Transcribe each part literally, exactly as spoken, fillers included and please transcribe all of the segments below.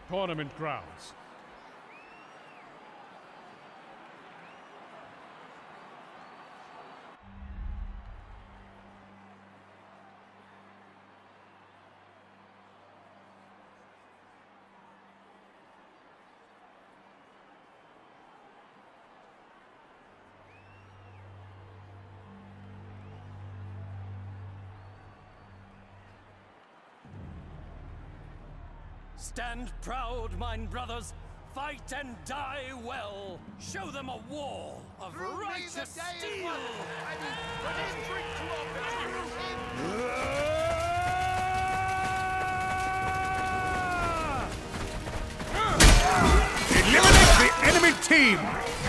tournament grounds. Stand proud, mine brothers. Fight and die well. Show them a war of Through righteous steel. Eliminate the enemy team!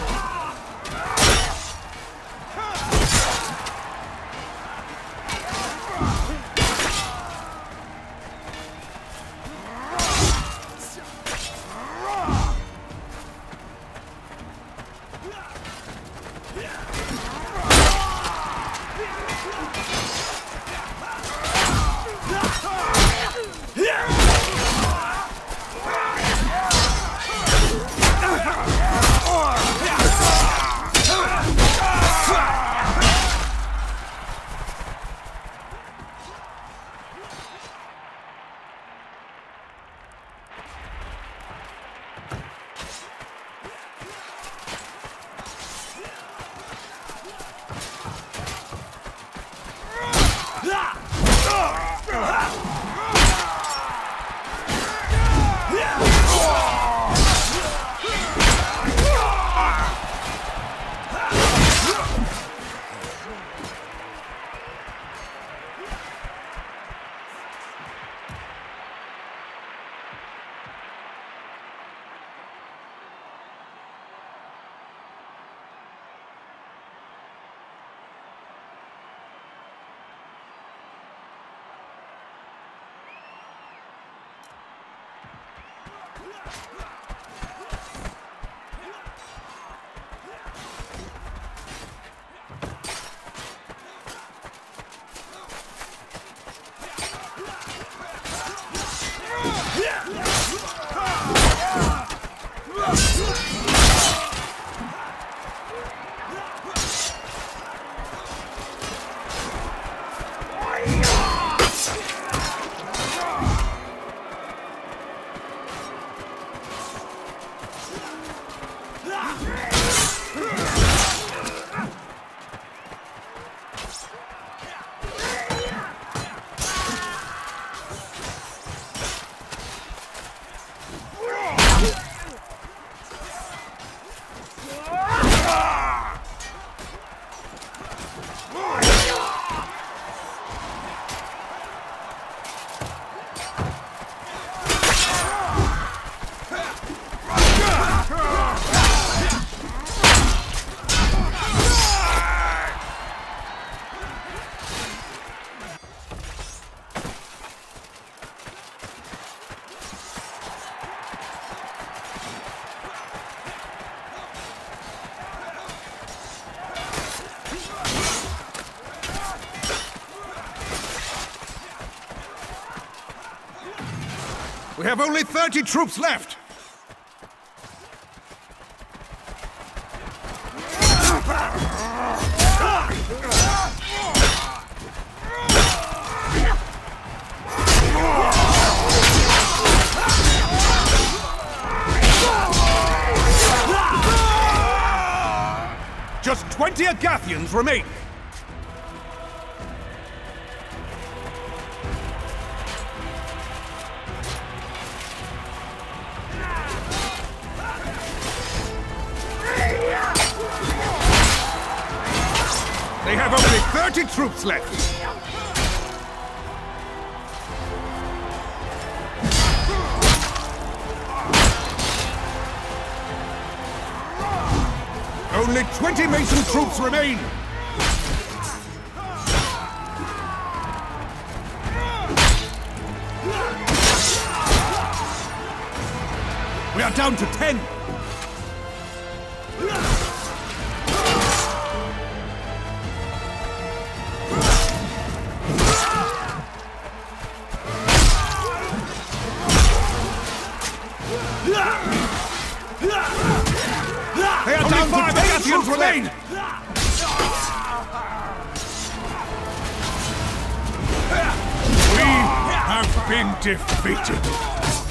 We have only thirty troops left! Just twenty Agathians remain! They have only thirty troops left! Only twenty Mason troops remain! We are down to ten! They are down to ten troops remain! We have been defeated.